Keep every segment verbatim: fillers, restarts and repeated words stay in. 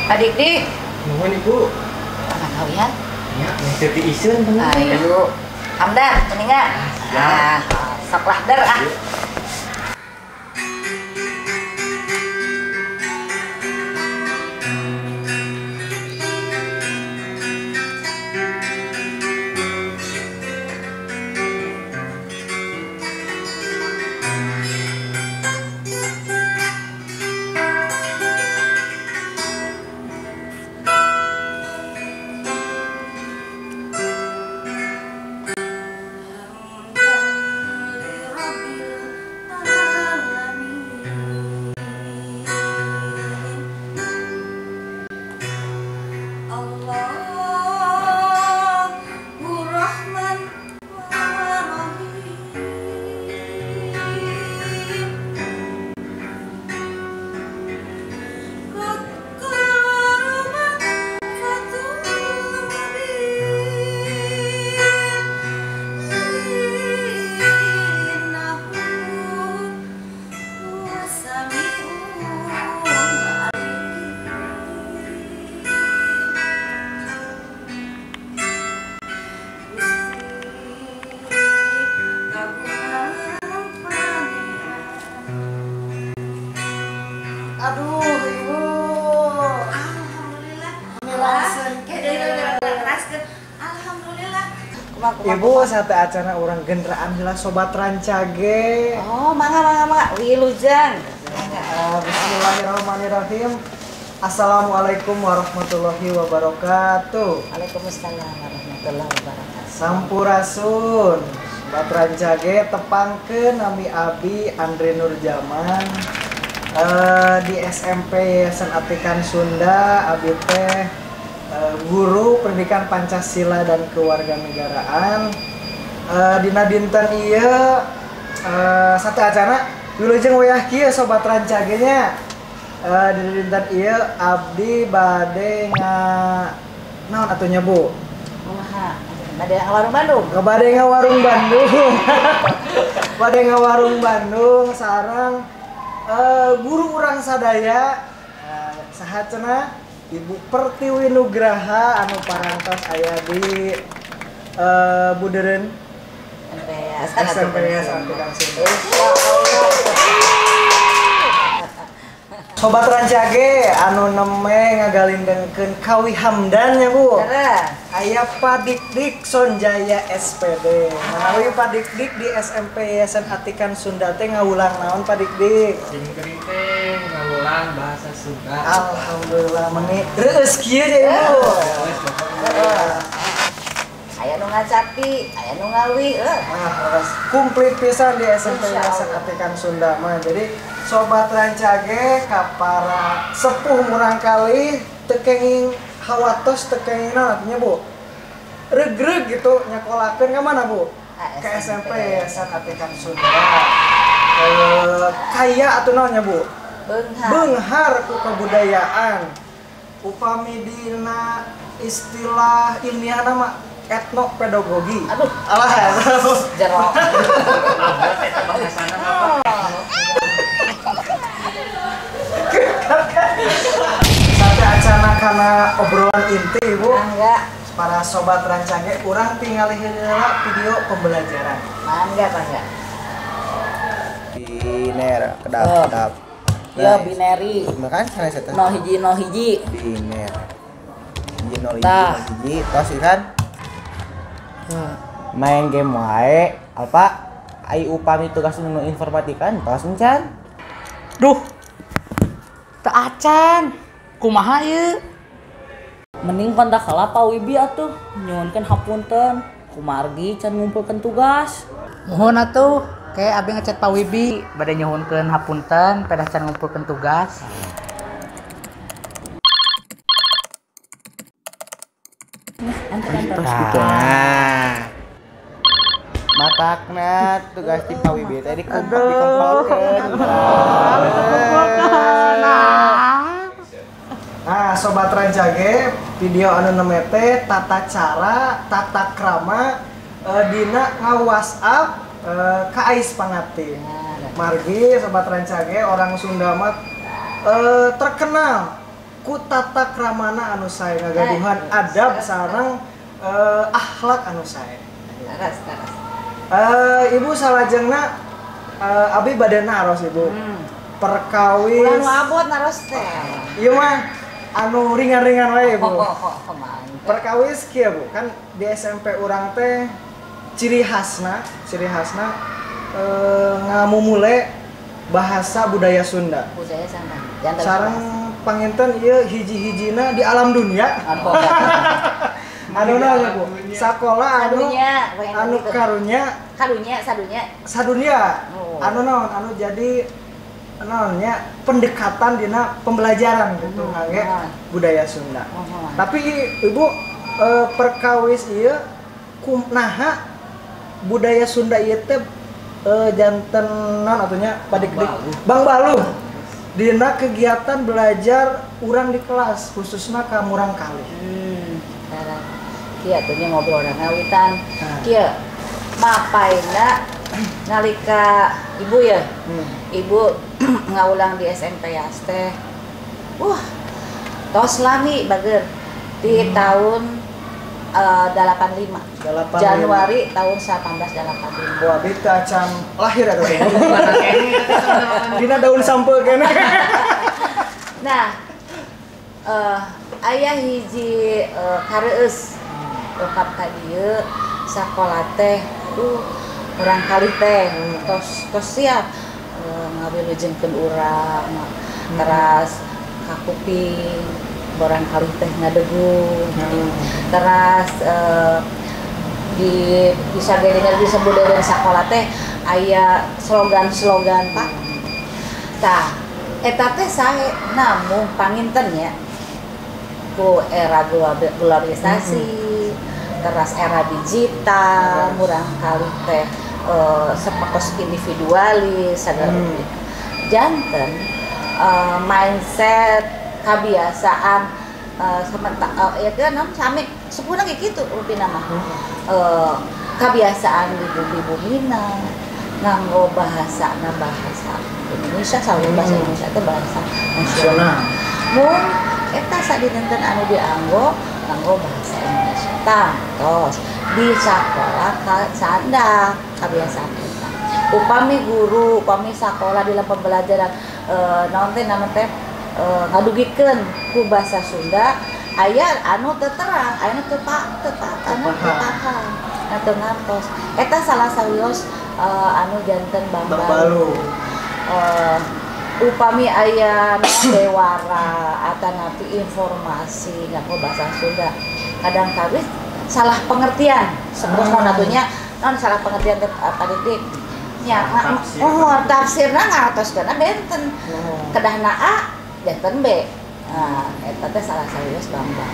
Adik-dik. Nuhun Ibu. Makan kau ya? Ya, jadi isun bener. Ayo. Hamdan, mendingan. Nah, sok lahder ah. Aduh, Ibu. Alhamdulillah. Milasan. Alhamdulillah. Ibu sate acara orang genderaan heula sobat rancage. Oh, mangga mangga mangga. Wilujeng. Uh, Bismillahirrahmanirrahim. Assalamualaikum warahmatullahi wabarakatuh. Waalaikumsalam warahmatullahi wabarakatuh. Sampurasun. Sobat rancage tepangkeun nami Abi Andre Nurjaman. Uh, di S M P Yayasan Atikan Sunda, Abi teh uh, guru pendidikan Pancasila dan Kewarganegaraan. Uh, dina dinten ieu uh, sate acara wilujeng wayah kieu sobat rancagenya. Uh, dina dinten ieu abdi bade nga naon atunya Bu? Kumaha? Bade warung Bandung. Bade nga warung Bandung. Bade nga warung Bandung sareng Uh, guru urang sadaya uh, saha cenah Ibu Pertiwi Nugraha anu parantos aya di uh, Budeureun S M P Yayasan Atikan Sunda. Sobat rancage anu neme ngagalindengkeun Kawi Hamdan ya Bu. Aya Padikdik Sonjaya S P D. Manawi Padikdik di S M P Yayasan Atikan Sunda teh ngawulang naon Padikdik? Cingkring teh ngawulang bahasa Sunda. Alhamdulillah meuni reueus kieu ya Ibu. Aya nu ngacapi, aya nu ngawi, eueuh. Nah, komplit pisan di S M P Yayasan Atikan Sunda mah. Jadi sobat rancage ka para sepuh murang kali teu kenging hawatos teu kenging naon artinya Bu? Regreg gitu nyakolakeun ka mana Bu? Ke S M P Yayasan Atikan Sunda. Eh kaya atuh naonnya Bu? Beunghar. Beunghar ku kebudayaan. Upami dina istilah ilmiah nama etnopedagogi. Aduh, alah jero. Abot eta bahasana apa? Sate acara karena obrolan inti Ibu. Mangga. Para sobat rancage urang tinggal heula video pembelajaran. Mangga, mangga. Biner, kedap, Oh. kedap. Ya binary. Makan sana saya No hiji no hiji. Biner. Hiji nol hiji, Tah. nol hiji, tos kan? Main game wae, apa? Ai upami tugas nu informatika tos encan. Duh, teu acan. Kumaha ieu? Mending kontak heula Pak Wibi atuh. Nyuhunkeun hapunten. Kumargi can ngumpulkeun tugas. Mohon atuh, kayak abi ngechat Pak Wibi bade nyuhunkeun hapunten pedah can ngumpulkeun tugas. Nah. Matakna tugas di Pak Wibi tadi kumpul dikumpulkeun. Nah, sobat rancage, video anu neme teh tata cara, tata krama e, dina nga-WhatsApp e, ka Ais Pangatin. Margi sobat rancage orang Sunda mah e, terkenal ku tata kramana anu sae ngagaduhan adab sareng eh, akhlak anu sae. Taras, taras. Eh, ibu salajengna eh, abi bade naros ibu. Hmm. Perkawis. Ulah nu abot naros teh. Ieu mah anu ringan-ringan wae ibu. Oh, oh, oh, mantap. Perkawis kieu bu, kan di S M P urang teh ciri khasna, ciri khasna eh, ngamumule bahasa budaya Sunda. Budaya sama. Jangan Sareng panginten ieu hiji-hijina di alam dunia. Anu naon bu? Sakola anu Sadunya, pengen anu gitu. karunya Kadunya, sadunya. sadunia. Oh. Anu naon? Anu jadi naonnya pendekatan dina pembelajaran gitu Hmm, ngangge nah. budaya Sunda. Oh, oh. Tapi ibu eh, perkawis ieu kumaha budaya Sunda ieu teh eh, janten naon atunya padik-dik Bang Balu. Dina kegiatan belajar urang di kelas khususna ka Murang Kali. Hmm, taras. Kieu tuh nya ngobrol orang ngawitan. Nah. Kieu mapaina nalika ibu ya. Hmm. Ibu ngaulang di S M P S teh. Wah, tos lami bager di tahun eh, delapan puluh lima. delapan puluh lima. Januari tahun delapan belas delapan puluh lima. Wah, bita can lahir eta teh. Dina daun sampeu kene. Nah, eh aya hiji eh, kareueus lengkap ka dieu sakola teh uh urang kali teh tos tos siap eh, ngawilujeungkeun urang teras ka kuping urang kali teh ngadegung teras eh, di bisa gedengan disebut dengan sakola teh aya slogan-slogan Pak. Tah, eta teh sae namun panginten nya ku era globalisasi teras era digital murang kali teh eh, sepekos individualis sagala Hmm. janten eh, mindset kebiasaan eh, sementara eh, ya kan naon sami sepuna kayak gitu rupina mah eh, kebiasaan di bumi-bumina nganggo bahasa na bahasa Indonesia selalu bahasa Hmm. Indonesia itu bahasa nasional Nasional. mun eta sadinten anu dianggo nganggo bahasa Indonesia tantos di sekolah ka sanda kebiasaan kita upami guru upami sekolah di dalam pembelajaran eh, naon teh naon teh eh, ngadugikeun ku bahasa Sunda aya anu teu terang aya anu teu pa teu pa anu teu paham anu ngantos eta salah sawios eh, anu janten Bang Bang Balu. Balu. Eh, upami aya dewara atau nanti informasi nganggo bahasa Sunda kadang kali salah pengertian sebelum Ah. natunya non salah pengertian teh tadi teh nya Tafsir. oh tafsirna ngartoskeun benten Oh. kedahna A benten B nah eta teh salah sawios Bambang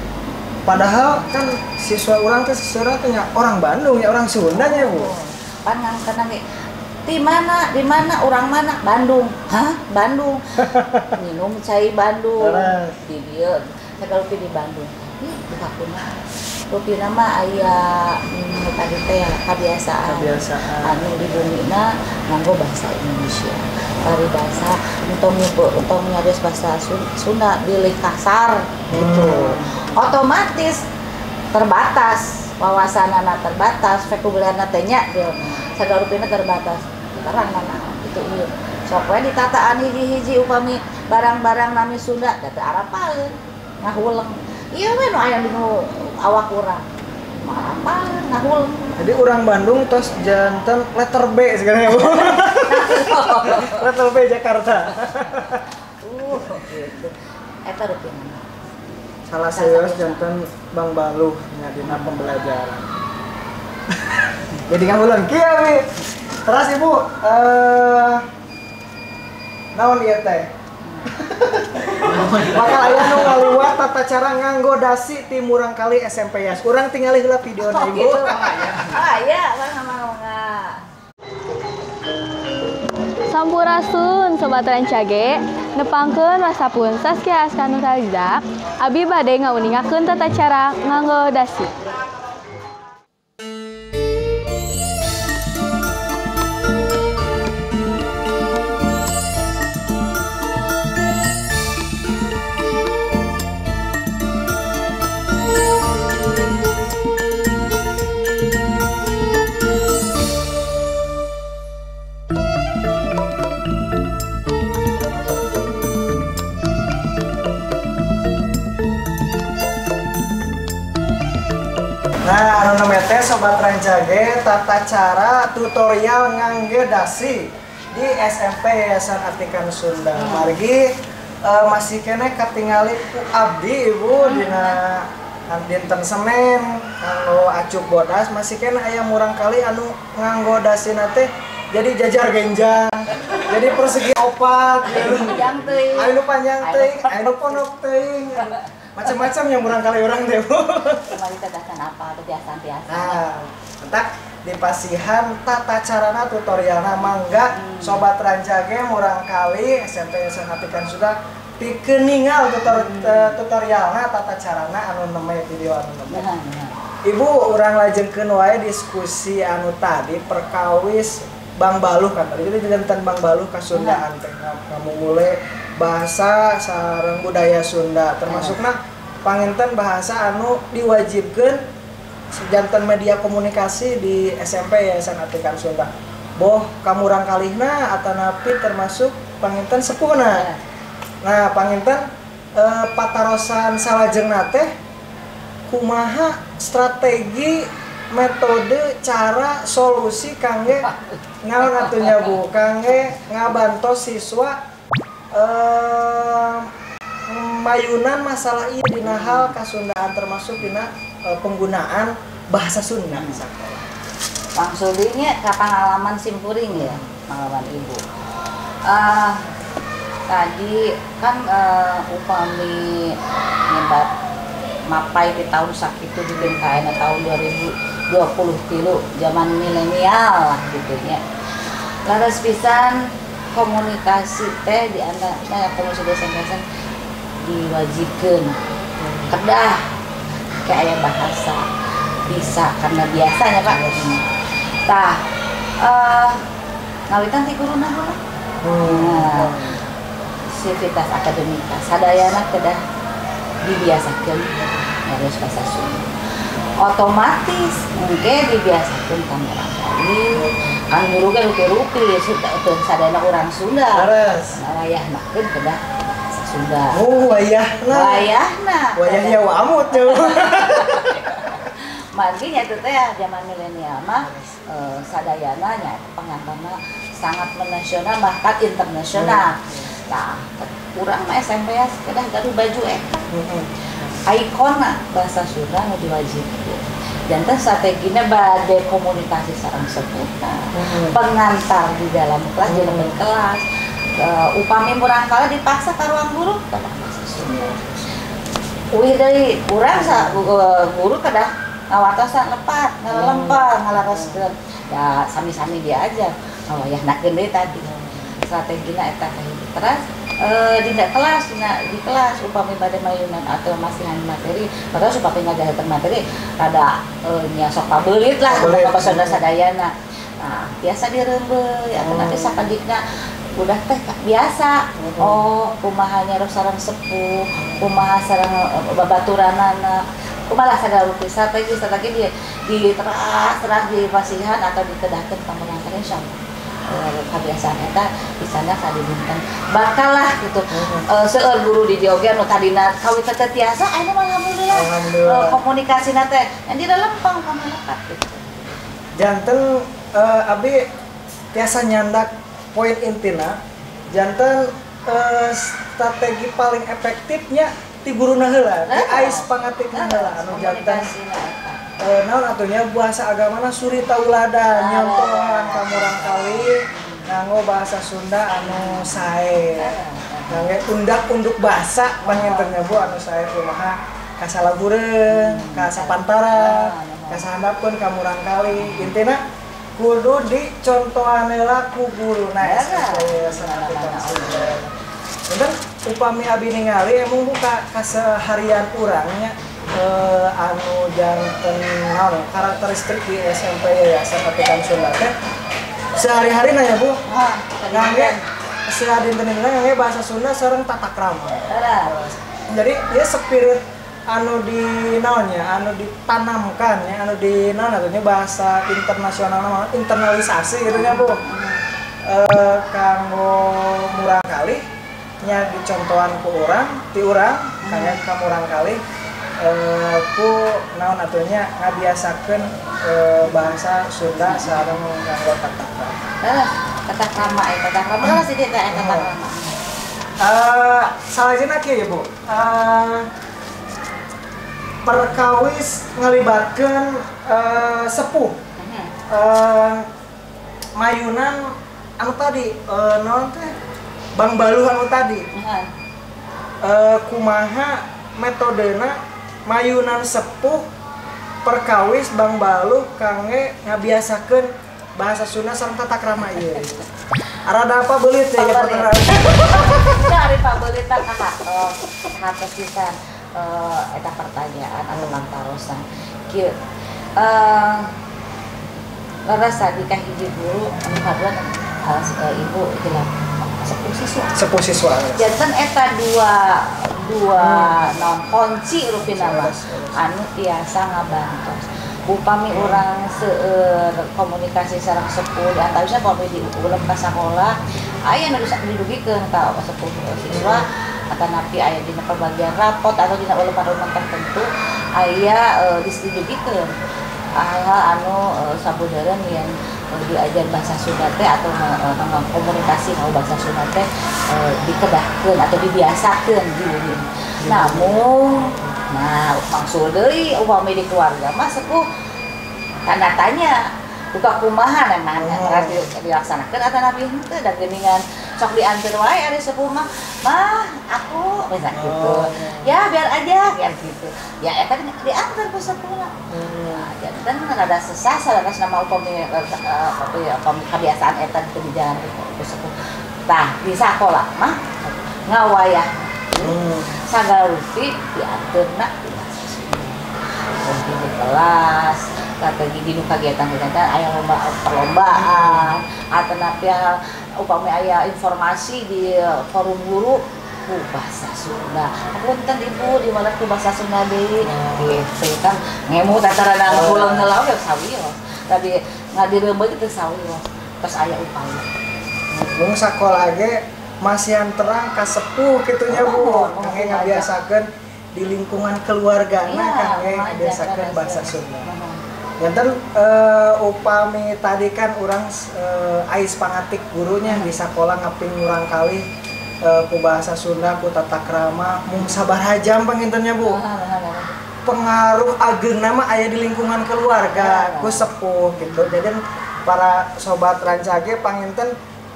Padahal kan siswa orang teh siswa teh nya orang Bandung ya orang Sunda nya bu. pan ngangkeun ge di mana di mana orang mana Bandung hah Bandung minum cai Bandung Terus. di dia segala di Bandung tapi buka kuna rupina mah aya hmm, tadi teh ya kebiasaan Kebiasaan. anu di bumina nganggo bahasa Indonesia paribasa untuk nyebut untuk nyades bahasa Sun- Sunda bilih kasar gitu otomatis terbatas wawasanana terbatas vokabularna teh nya sagala rupina terbatas terang mana itu ieu sok we ditataan hiji-hiji upami barang-barang nami Sunda da teu arapaeun ngahuleng ieu we nu aya di nu awak urang mah arapaeun ngahuleng Jadi orang Bandung tos jantan letter B sekarang ya bu. Letter B Jakarta. uh gitu eta rupina Salah serius jantan Bang Balu nya dina pembelajaran. Jadi ngahulang kieu wi. Terus ibu eh naon ieu teh? Bakal aya nu ngaliwat tata cara nganggo dasi ti Murang Kali S M P S. Urang tingali heula videona oh ibu. gitu ah iya mangga mangga Sampurasun Sobat Rancage nepangkeun wasapun Saskia Askanu Salidak abi bade ngauningakeun tata cara nganggo dasi. Nah, anu namanya teh sobat Rancage tata cara tutorial ngangge dasi di S M P Yayasan Atikan Sunda. Margi eh, masih kene katingali ku abdi Ibu dina dinten Senin anu acuk bodas masih kene aya murang kali anu nganggo dasina teh jadi jajar genjang. Jadi persegi opat gitu. Panjang teuing. Anu panjang teuing, anu pondok teuing. Macam-macam yang murang kali orang teh Bu. Cuma ditedahkan apa biasa-biasa. Nah, entak di pasihan tata carana tutorialna mangga Hmm. sobat Rancage murang kali S M P Yayasan Atikan Sunda pikeun ningal tutor, Hmm. tutorialna tata carana anu nemeh video anu nemeh. Nah, nah. Ibu urang lajengkeun wae diskusi anu tadi perkawis Bang Baluh kan tadi jadi jantan Bang Baluh ka Sundaan teh kamu mulai bahasa sareng budaya Sunda termasukna panginten bahasa anu diwajibkeun jantan media komunikasi di S M P Yayasan Atikan Sunda. Boh kamurang kalihna atanapi termasuk panginten sepuhna. Nah, panginten eh, patarosan salajengna teh kumaha strategi metode cara solusi kangge naon atunya Bu kangge ngabantos siswa eh, mayunan masalah ieu dina hal kasundaan termasuk dina eh, penggunaan bahasa Sunda misalkan. Maksudnya ke pengalaman simpuring ya, pengalaman ibu. Uh, tadi kan uh, upami nyebat mapai di tahun sakitu di K N tahun dua ribu dua puluh tilu zaman milenial lah gitu ya. Laras pisan komunikasi teh di antara komunikasi desa-desa diwajibkan kedah kayak aya bahasa bisa karena biasanya Pak tah eh ngawitan ti guruna heula nah sivitas akademika sadayana kedah dibiasakeun harus bahasa Sunda otomatis mungkin dibiasakeun ka urang kali kan guru ge rupi-rupi teu sadayana urang Sunda Laras. wayahnakeun kedah bahasa Sunda Oh, wayahna. wayahna Wayahnya wamut jauh. Mantinya itu teh zaman milenial mah eh, sadayana nya pengantarna sangat menasional bahkan internasional. Nah, kurang mah S M P ya kedah gaduh baju eta. Ikona bahasa Sunda nu diwajibkeun. Dan teh strategina bade komunikasi sareng seputar. Pengantar di dalam kelas di dalam kelas. Uh, upami murang kala dipaksa ka ruang guru kedah bahasa Sunda. Uih deui urang sa uh, guru kedah ngawatosan lepat, ngalalempeng, ngalaroskeun. Ya sami-sami dia aja. Ngawayahnakeun deui tadi. Strategina eta teh. Terus eh di kelas, dina, di kelas upami bade mayunan atau masihan materi, terus upami ngajaheun materi rada eh nya sok pabeulit lah ka Sunda sadayana. Nah, biasa direumbeul atuh nanti sapadikna udah teh biasa. Oh, kumaha nyaros sareng sepuh, kumaha sareng babaturanana. Kumaha sagala rupi strategi strategi dia di teras teras di pasihan atau dikedahkeun ka urang teh insyaallah eh kabiasaan eta di sana sadibunten bakal lah gitu eh seueur guru di Jogja nu tadina kawit teh tiasa aya mah alhamdulillah eh, komunikasina teh yang di lempeng ka melekat gitu. Janten eh, abi tiasa nyandak poin intina janten eh, strategi paling efektifnya ti guruna heula, ti ais pangatikna heula anu janten eh naon atunya bahasa agamana suri tauladan nyontohan ka murang kali nganggo bahasa Sunda anu sae. Ngangge undak-unduk bahasa pangintennya Bu anu sae kumaha ka salagureun, ka sapantara, ka sahandapkeun ka murang kali. Intina kudu dicontohan heula ku guruna S M P Yayasan Atikan Sunda. Bener upami abi ningali emang buka kaseharian urangnya eh, anu janten naon karakteristik di S M P Yayasan Atikan Sunda teh sehari-hari nanya Bu ngangge sehari dinten ngangge bahasa Sunda sareng tata krama. Jadi dia spirit anu di naonnya anu ditanamkan ya anu di naon atunya bahasa internasional nama internalisasi gitu nya Bu. Eh kanggo murang kali nya dicontohan ku urang ti urang kaya ka murang kali eh, ku naon atunya ngabiasakeun eh, bahasa Sunda sareng nganggo tata krama. Eh, tata krama eh tata krama lah sih dia tata krama. Eh, salajengna kieu ya, Bu. Eh, perkawis ngalibatkeun eh, sepuh. Eh, mayunan anu tadi eh, naon teh? Bang Baluh anu tadi. Eh, kumaha metodena mayunan sepuh perkawis Bang Baluh kangge ngabiasakeun bahasa Sunda sareng tata krama ieu. Arada apa beulit teh ya partner. Ya ari pabeulit tah kahatos. Kahatos pisan eh eta pertanyaan anu mangtarosan. Kieu eh rasa di ka hiji guru anu kaduan ibu bilang sepuh siswa. Sepuh siswa. Janten eta dua dua non kunci rupina mah anu tiasa ngabantos. Upami urang seueur komunikasi sareng sepuh di antaranya pami di ulem ka sakola aya nu bisa didugikeun ka sepuh siswa atanapi aya dina pembagian rapot atau dina uleman-uleman tertentu aya e, disetujikeun hal-hal anu e, sabudeureun yang e, diajar bahasa Sunda teh atau e, komunikasi ngau bahasa Sunda teh e, dikedahkeun atau dibiasakeun di bumi. Namun nah maksud deui upami di keluarga mah sepuh tanda tanya buka kumaha emang hmm. dilaksanakeun atau nabi henteu da geuningan sok diantar wae ari sepuh mah mah aku misal gitu oh, ya biar aja biar gitu ya eta diantar ku sepuh mah nah janten rada sesah salah nama upami upami kebiasaan eta di jalan ku sepuh tah di sakola mah ngawayah hmm. sagarupi diaturna di kelas kata di kegiatan-kegiatan aya lomba perlombaan atau napi upami aya informasi di forum guru ku bahasa Sunda punten ibu di mana ku bahasa Sunda deui gitu kan ngemu tatarana ulang ngelau ya sawios tapi ngadireubeut teh sawios pas aya upaya mung sakola ge masihan terang ka sepuh kitunya Bu kangge ngabiasakeun di lingkungan keluargana kangge ngabiasakeun bahasa Sunda. Janten uh, upami tadi kan urang uh, ais pangatik gurunya di sakola ngaping urang kali uh, ku bahasa Sunda ku tata krama mung sabaraha jam pangintennya Bu. Pengaruh ageungna mah aya di lingkungan keluarga ku sepuh gitu. Jadi para sobat Rancage panginten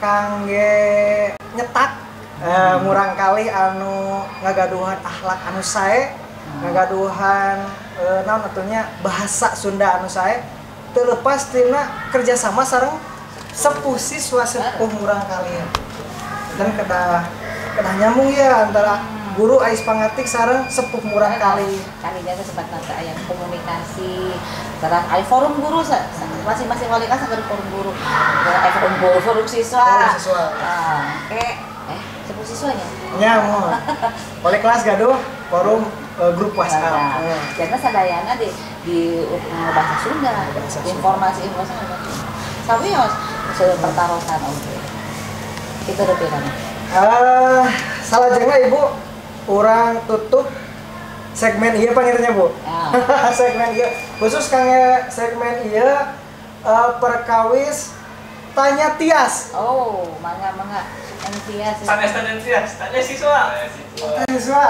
kangge nyetak uh, murang kali anu ngagaduhan akhlak anu sae ngagaduhan e, naon atunya bahasa Sunda anu sae teu lepas tina kerjasama sareng sepuh siswa sepuh murang kalian dan kedah kedah nyambung ya antara guru ais pangatik sareng sepuh murang kali kalinya teh sempat nanti aya komunikasi sareng aya forum guru masing-masing wali kelas ada forum guru aya forum guru forum siswa forum siswa nah eh eh sepuh siswanya nya moh wali kelas gaduh forum uh, grup WhatsApp. Nah, hmm. Karena sadayana di di uh, bahasa Sunda, bahasa informasi informasi bahasa Sunda. Sawios pertarosan oke. Itu udah pirang. Eh, salajengna Ibu, urang tutup segmen ieu panirnya Bu. Ya. Segmen ieu khusus kangge segmen ieu uh, perkawis tanya tias. Oh, mangga mangga. Tias. Sanes tanya tias, tanya siswa. Tanya siswa.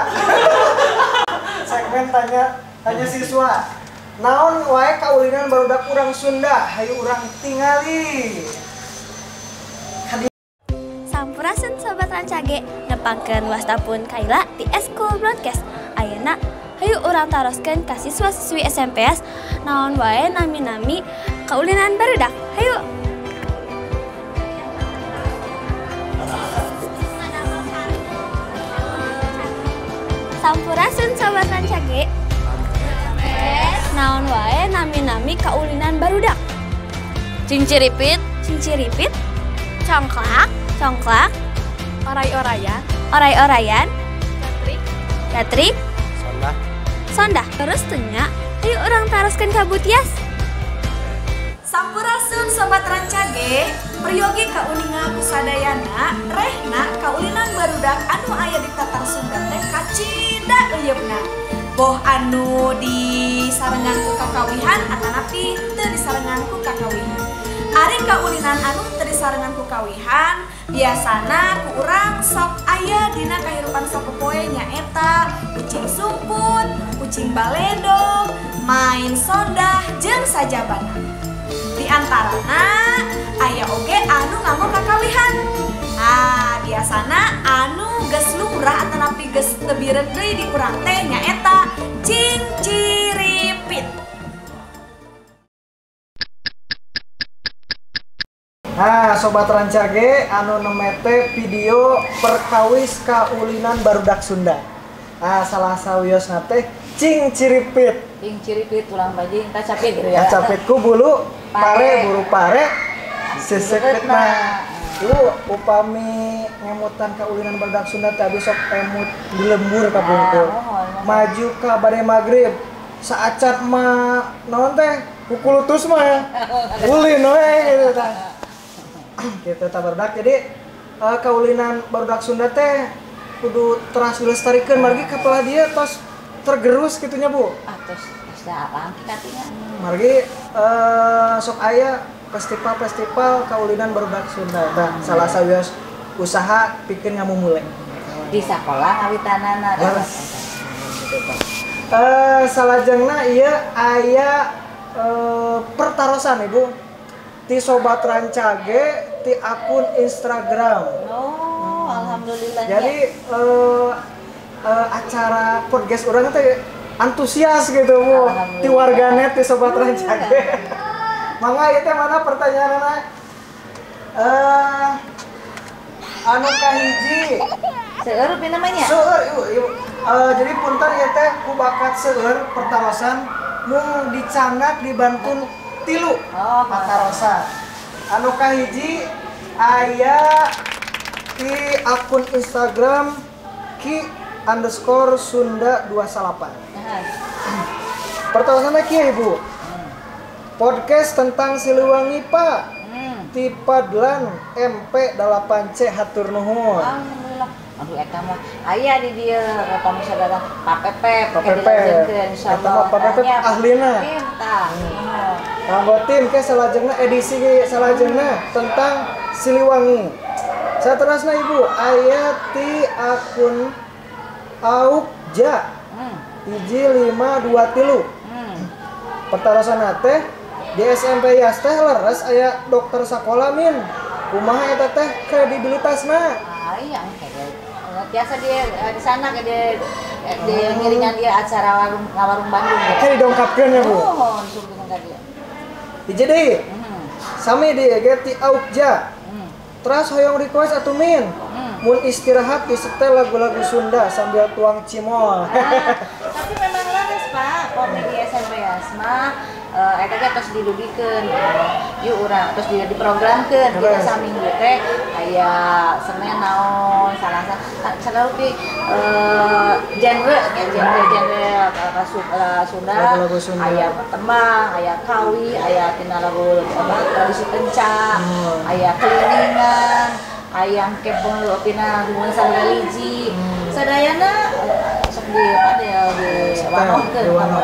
Segmen tanya tanya siswa. Naon wae kaulinan barudak urang Sunda, hayu urang tingali. Sampurasun sobat Rancage, nepangkeun wastapun kaila di Eskul Broadcast. Ayeuna hayu urang taroskeun ka siswa-siswi S M P S naon wae nami-nami kaulinan barudak. Hayu. Sampurasun sobat Rancage. Naon wae nami-nami kaulinan barudak. Cinciripit, cinciripit. Congklak, congklak. Oray-orayan, oray-orayan. Gatrik, gatrik. Sondah, sondah. Terus tanya, ayo orang taroskeun ka Butias. Sampurasun sobat Rancage, priyogi kauningan kusadayana, rehna kaulinan barudak anu aya di tatar Sunda teh kacida eyeupna. boh anu disarengan ku kakawihan atanapi teu disarengan ku kakawihan. Ari kaulinan anu teu disarengan ku kawihan biasana ku urang sok aya dina kahirupan sapopoe nyaeta kucing sumput, kucing baledog, main sondah jeung sajabana. Di antarana aya oge anu nganggo kakawihan. Ah, biasana anu geus lumrah atanapi geus lebireun deui di urang teh nyaeta cinciripit. Nah, sobat Rancage anu nemete video perkawis kaulinan barudak Sunda. Ah, salah sawiosna teh cinciripit. Cinciripit ulang bajing kacapit gitu ya. Kacapitku bulu pare buru pare seseketna. Lu upami ngemutan kaulinan barudak Sunda teh abis sok emut di lembur ka bungkul. Maju ka bade magrib. Saacat mah naon teh kukulutus mah. Ulin we gitu tah. Gitu tah barudak. Jadi uh, kaulinan barudak Sunda teh kudu teras dilestarikeun margi kepala dia tos tergerus gitunya Bu. Ah tos tos da langki katingan. Margi uh, sok aya festival-festival kaulinan barudak Sunda. Nah, salah sawios usaha pikeun ngamumule. Di sakola ngawitanana. Eh salajengna ieu aya uh, pertarosan Ibu ti sobat Rancage ti akun Instagram. Oh, alhamdulillah. Jadi uh, uh, acara podcast urang teh antusias gitu Bu. Ti warganet ti sobat Rancage. Mangga ieu teh mana pertanyaanna? Eh anu kahiji. Seueur pi namanya? Seueur ieu ieu. Uh, jadi punten ieu teh ku bakat seueur pertarosan mung dicanak dibantun tilu oh, pertarosan. Anu kahiji aya di akun Instagram ki underscore Sunda dua delapan. Pertarosanna kieu Ibu. Podcast tentang Siliwangi Pak. Hmm. Ti Padlan M P delapan C hatur nuhun. Alhamdulillah. Aduh eta mah aya di dieu eta mah sadara Pak Pepe, Pak Pepe. Eta mah Pak Pepe ahlina. Tah. Kanggo tim ke salajengna edisi salajengna tentang Siliwangi. Saterusna Ibu aya ti akun Aukja. Hmm. Hiji lima dua tilu. Hmm. Pertarosana teh di S M P Yas teh leres aya dokter sakola min. Kumaha eta teh kredibilitasna? Ah iya biasa dia di sana ke dia di ngiringan dia acara warung warung Bandung ya. Kayak didongkapkeun ya Bu. Oh, sungguh ka dia. Hiji deui. Hmm. Sami di Geti Aukja. Hmm. Terus hoyong request atuh min. Hmm. Mun istirahat disetel lagu-lagu Sunda sambil tuang cimol. Nah, tapi memang laris Pak, komedi S M P Yas mah Uh, eta teh tos didugikeun yuk urang tos di diprogramkeun kita saminggu teh aya Senin naon salah satu pi uh, genre ya genre genre uh, Sunda aya tembang aya kawi aya tina lagu apa tradisi penca hmm. aya kelilingan aya kepong pina hubungan salawiji hmm. sadayana uh, sok di apa di wanohkeun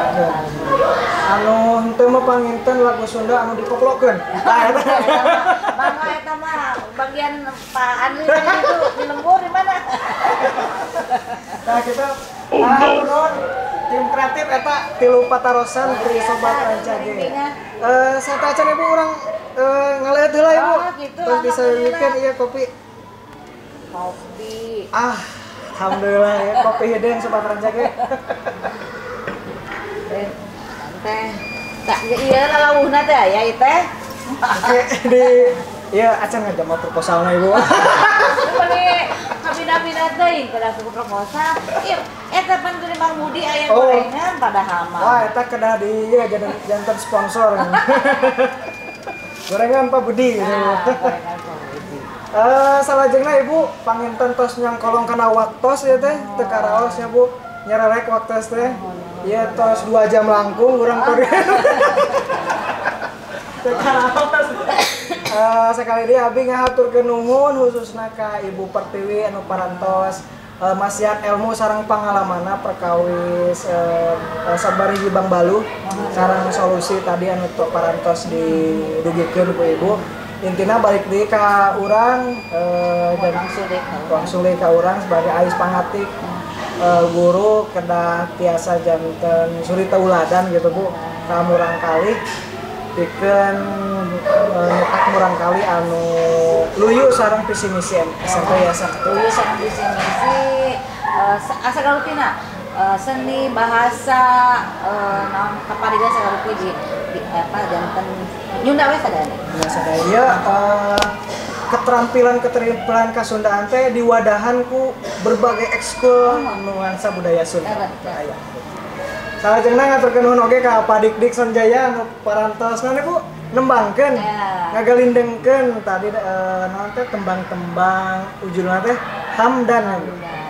anu henteu mah panginten lagu Sunda anu dipoplokeun. Tah eta. Mangga eta mah bagian Pak Andri itu di lembur di mana? Nah kita ah turun tim kreatif eta tilu patarosan dari sobat Rancage. Eh sata can Ibu urang eh ngaleut heula Ibu. Terus disayeukeun ieu kopi. Kopi. Ah, alhamdulillah ya kopi hidung sobat Rancage. Teh tak iya lalauhna teh aya ieu teh di ieu acan ngajama proposalna Ibu. Bani kabina-bina teuing kada aku proposal ieu eta pan dari Mang Budi aya gorengan padahal mah wah eta kedah di ieu jantan sponsor. Gorengan Pak Budi gitu. Eh salajengna Ibu panginten tos nyang kolong kana waktos ya teh teu karaos nya Bu nyererek waktos teh. Iya tos dua jam langkung urang teh. Teu karaos. Eh sekali dia abi ngahaturkeun nuhun khususna ka Ibu Pertiwi anu parantos uh, masihan ilmu sareng pangalamana perkawis uh, uh, sabari Bang Balu sareng solusi tadi anu parantos didugikeun ku Ibu. Intina balik deui ka urang uh, dan langsung deui ka urang sebagai ais pangatik uh, guru kedah tiasa janten suri tauladan gitu Bu ka murang kali pikeun nyetak murang kali anu luyu sareng visi misi S M P Yayasan luyu sareng visi misi asa galupina seni bahasa naon kaparigan sagalupi di, di apa janten nyunda we sadaya ya sadaya uh, keterampilan keterampilan Kasundaan teh diwadahan ku berbagai ekskul nuansa budaya Sunda aya salajengna ngaturkeun nuhun oge ka Pak Dik-dik Sonjaya anu parantos naon Bu nembangkeun yeah. ngagalindengkeun tadi uh, naon teh tembang-tembang ujulna teh hamdan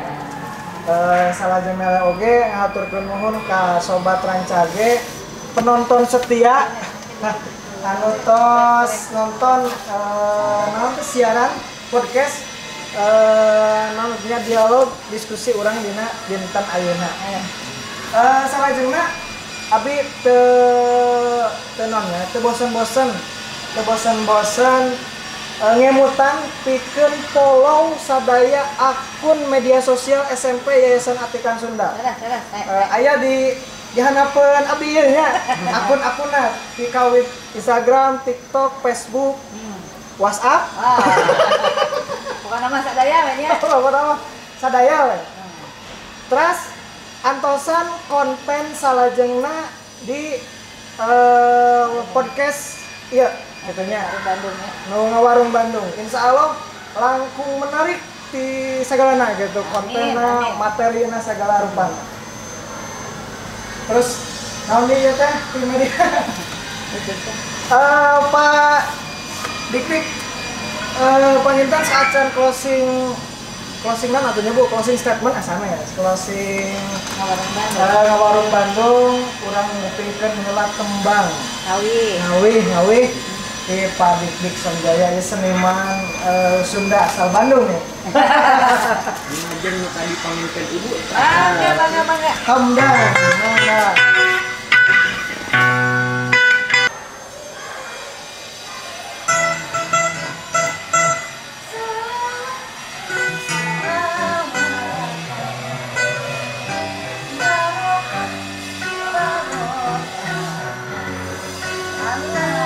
uh, salajengna oge ngaturkeun nuhun ka sobat Rancage penonton setia anu tos nonton uh, naon teh siaran podcast uh, naon dialog diskusi urang dina dinten ayeuna Uh, salajengna abi teu teu naon ya teu bosen-bosen teu bosen-bosen uh, ngemutan pikeun follow sadaya akun media sosial S M P Yayasan Atikan Sunda. Uh, aya di dihanapeun abi ieu nya akun-akunna di kawit Instagram, TikTok, Facebook, WhatsApp. Pokona mah sadaya we nya. Pokona mah sadaya we. Terus antosan konten salajengna di uh, podcast iya gitunya Bandung ya nu ngawarung Bandung insya Allah langkung menarik di segalana gitu kontenna materina segala rupa terus naon ieu teh di media uh, Pak Dik-dik uh, panginten saacan closing closing kan atunya Bu, closing statement asana ya closing ngawarung Bandung uh, ngawarung Bandung kurang ngepikeun heula tembang ngawi ngawi ngawi di Pak Dik-dik Sonjaya ya seniman uh, Sunda asal Bandung nih Ngajen nu tadi panggilkeun Ibu bangga bangga bangga hamdan hamdan Allah